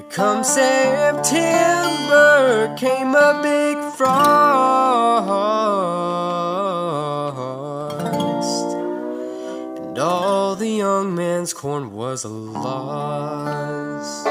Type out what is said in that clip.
Come September came a big frost, and all the young man's corn was lost.